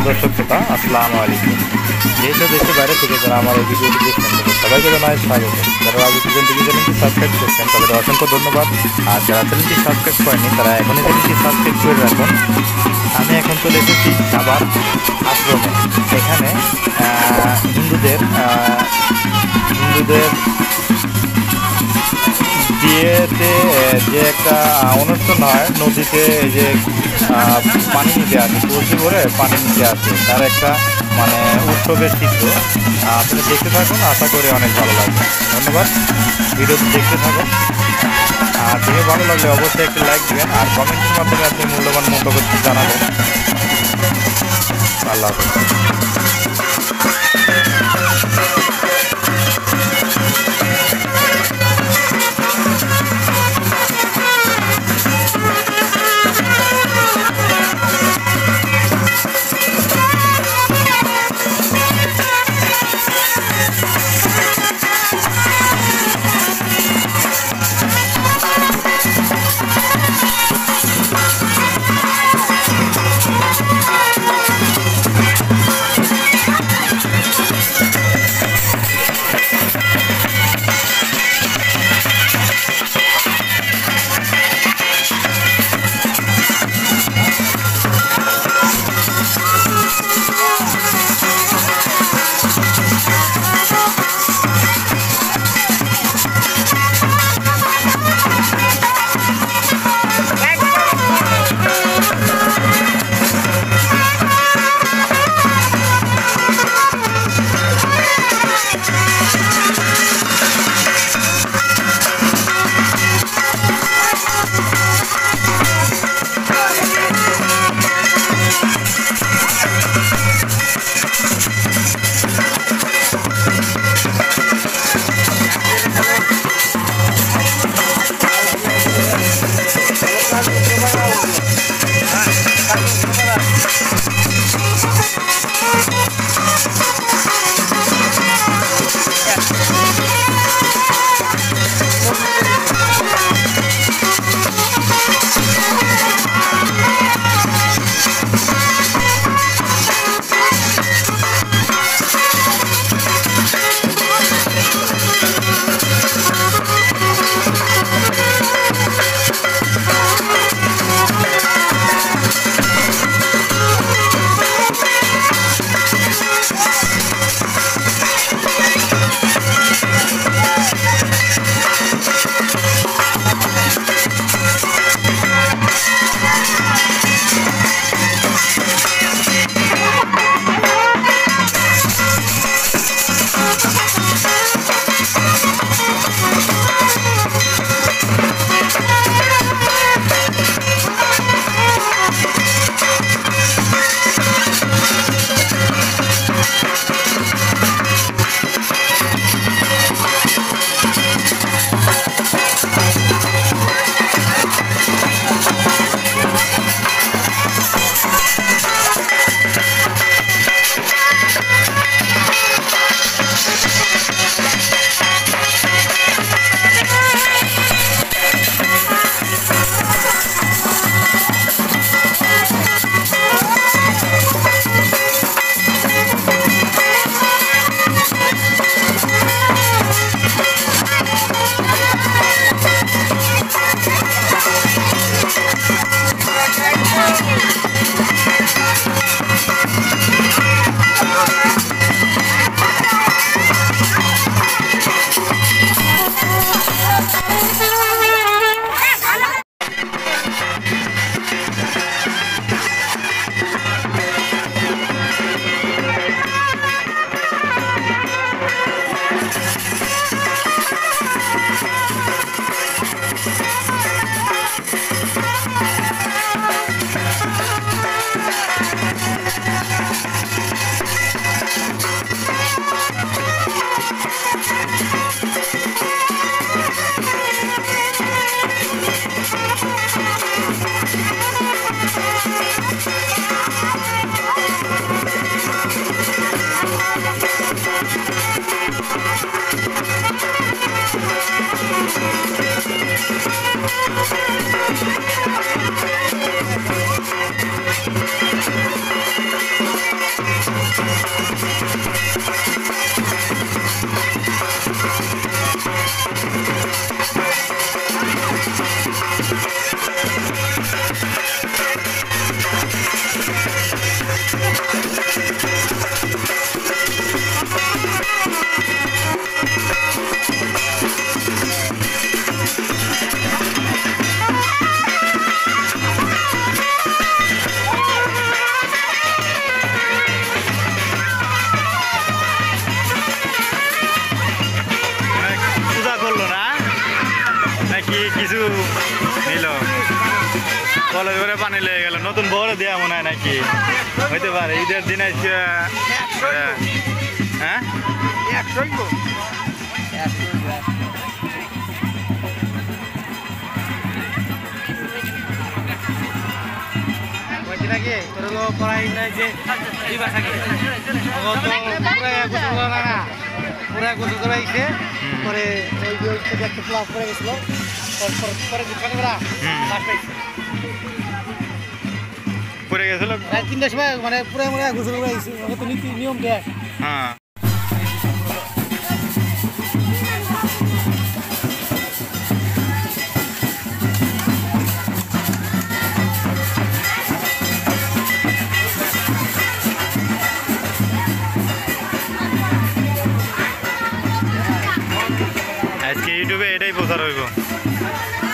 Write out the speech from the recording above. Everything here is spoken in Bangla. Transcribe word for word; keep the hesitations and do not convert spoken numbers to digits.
দর্শক শ্রোতা, আসসালামু আলাইকুম। দেশ ও দেশের বাইরে থেকে যারা আমার এই ভিডিওটি দেখছেন সবাইকে জানাই স্বাগত। যারা আগে পর্যন্ত চ্যানেলটি সাবস্ক্রাইব করছেন তাদের অসংখ্য ধন্যবাদ। আর যারা চ্যানেলটি সাবস্ক্রাইব করেনি তারা এখনই চ্যানেলটি সাবস্ক্রাইব করে রাখুন। আমি এখন চলে এসেছি সাবার আশ্রমে। এখানে হিন্দুদের হিন্দুদের বিয়েতে যে একটা অনুষ্ঠান হয়, নদীতে যে পানি নিতে আসে, কলসি ভরে পানি নিতে আসে, তার একটা মানে উৎসবের চিত্র। আপনি দেখতে থাকুন, আশা করি অনেক ভালো লাগবে। ধন্যবাদ, ভিডিওটি দেখতে থাকুন। আর দেখে ভালো লাগলে অবশ্যই একটি লাইক দেবেন আর কমেন্টের মাধ্যমে আপনি মূল্যবান মন্তব্য জানাবেন। আল্লাহ হাফেজ। কলেজ করে পানি লেগে গেল নতুন বউরে দেওয়া মনে হয় নাকি হইতে পারে ঈদের দিন আজকে হ্যাঁ একশোই তো নাকি তোর পড়াই নাই যে পুরা গোসল করে আইছে পরে ওই যে একটা ফ্লাপ করে গেছিল পরে পড়ে গেছিল রাত তিনটার সময় মানে পুরা পুরা গোসল করে আইছে তো নীতি নিয়ম দেয় হ্যাঁ আজকে ইউটিউবে এটাই প্রচার হইব।